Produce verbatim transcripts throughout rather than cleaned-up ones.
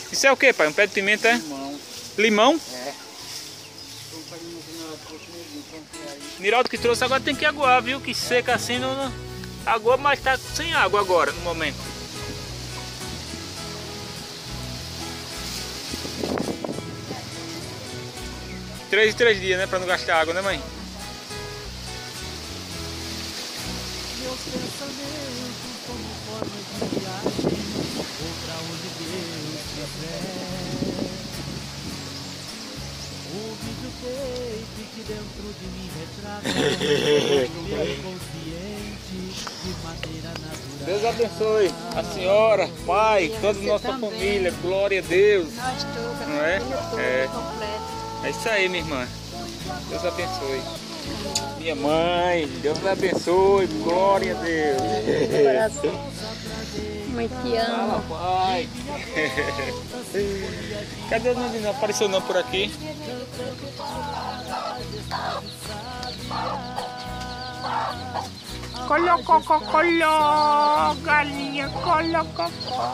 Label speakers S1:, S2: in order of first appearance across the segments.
S1: Isso é o que, pai? Um pé de pimenta, é?
S2: Limão.
S1: Limão?
S2: É.
S1: Niraldo que trouxe, agora tem que aguar, viu? Que seca assim, não, não... Agua, mas tá sem água agora, no momento. Três em três dias, né? Pra não gastar água, né, mãe?
S3: Meus pensamentos como forma de viagem, ou pra onde Deus quiser. O videotape que dentro de mim retrata meu consciente de madeira natural.
S1: Deus abençoe a senhora, pai, toda a nossa
S4: também.
S1: família. Glória a Deus.
S4: Nós todos,
S1: Não é?
S4: toda,
S1: É.
S4: completa.
S1: É isso aí, minha irmã. Deus abençoe. Minha mãe, Deus abençoe. Glória a Deus.
S4: Coração. Mãe te
S1: Fala,
S4: ama.
S1: pai. Cadê o Nandinho? Não apareceu não por aqui. Colocó, coló, galinha, colocó.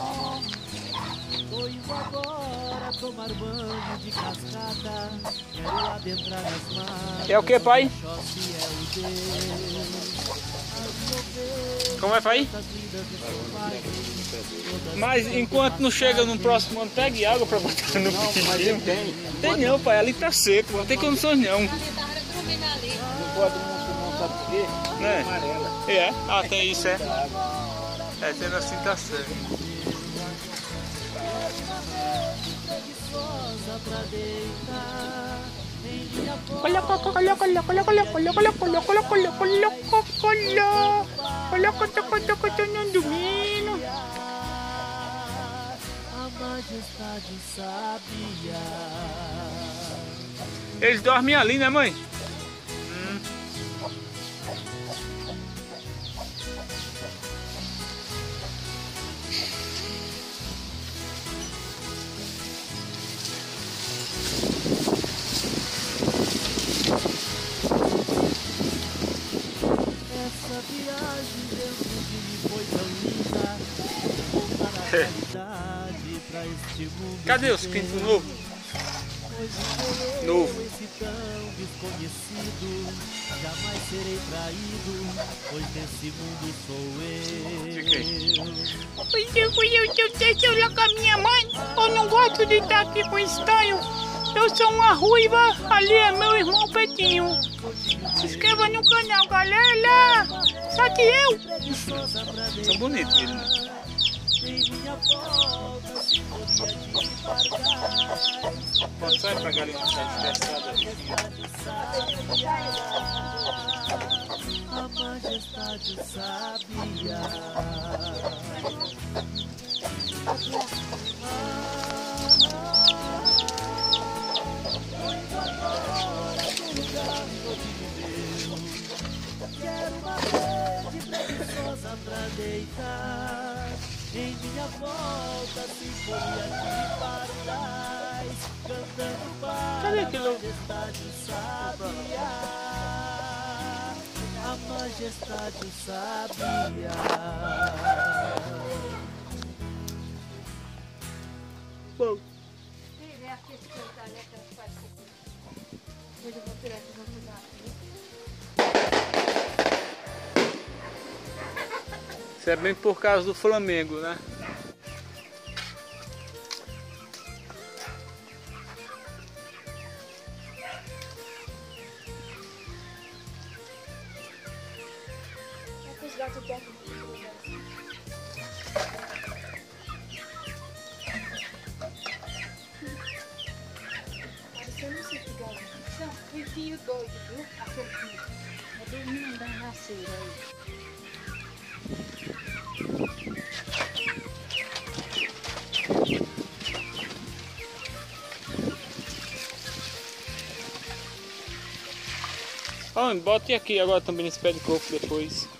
S3: Tô indo agora tomar banho de cascata. Quero adentrar as matas.
S1: É o que, pai?
S3: Chove é o Deus.
S1: Como é, pai? Mas enquanto não chega no próximo ano, pegue água pra botar no peixinho.
S2: Tem.
S1: Tem não, pai, ali tá seco, não tem condições não.
S2: Não pode não sabe por quê?
S1: Né?
S2: Amarela.
S1: É? Ah, tem isso, é? É, sendo assim tá certo. Coloca, coloca, coloca, coloca, coloca, coloca, coloca, coloca, coloca, coloca, coloca, coloca, não domino.
S3: A majestade sabia.
S1: Eles dormem ali, né, mãe? Hum.
S3: Essa viagem dentro de mim foi tão linda. Voltar à realidade pra este mundo.
S1: Cadê os pintos novos?
S3: Hoje
S1: Novo.
S3: sou eu, esse tão desconhecido. Jamais serei traído, pois nesse mundo sou eu.
S1: Fiquei.
S4: Pois eu fui eu, eu deixo eu lá com a minha mãe. Eu não gosto de estar aqui com estranho. Eu sou uma ruiva, ali é meu irmão Petinho. Se inscreva no canal, galera. Só que eu.
S1: São bonitos eles, né?
S3: Em minha volta, sinfonia de pardais.
S1: Quando sai pra galinha ficar estressada ali.
S3: A majestade sabia. Quero uma rede preguiçosa pra deitar. Em minha volta, sinfonia de pardais, cantando para
S1: Cadê
S3: a
S1: aquilo?
S3: majestade sabia. A majestade sabia.
S1: Bom.
S4: Depois eu vou tirar aqui, vou tirar aqui.
S1: Isso é bem por causa do Flamengo, né?
S4: Os gatos dormem. Parecendo um sítio de galinha. Não, foi filho doido, viu? Aquele filho. É dormindo da raceira aí.
S1: Ó, bote aqui agora também nesse pé de coco depois.